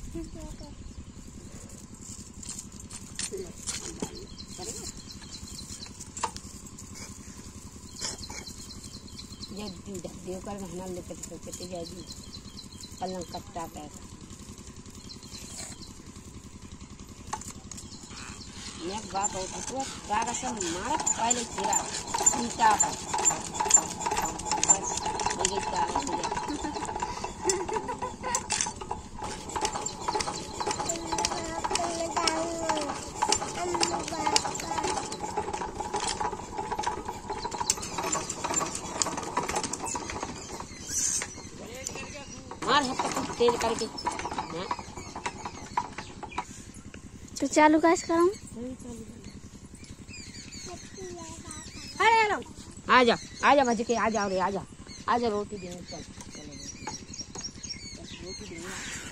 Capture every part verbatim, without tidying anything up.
देवकर महना लेकर सोचते जाएगी पलंग कट्टा पैसा एक बात हो तो रागा से मारा पहले चिरा सीता पर बस मेरी चाल मार हत्ता कुछ तेज करके तो चालू कैसे करूं? अरे लो आ जा आ जा बज के आ जाओ रे आ जा आ जा रोटी देने चल रोटी देने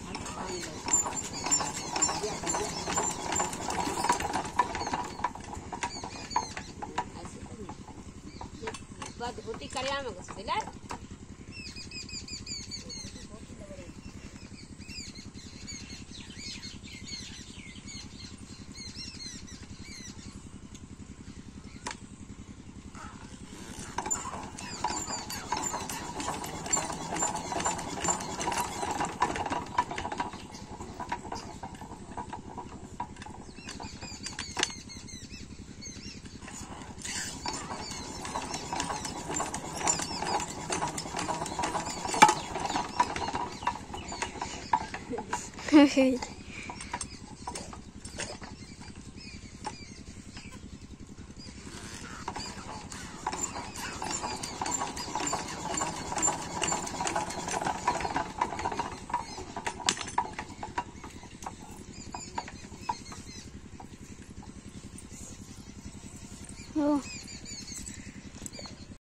बाद रोटी करिया में घुस दिला Okay. Oh.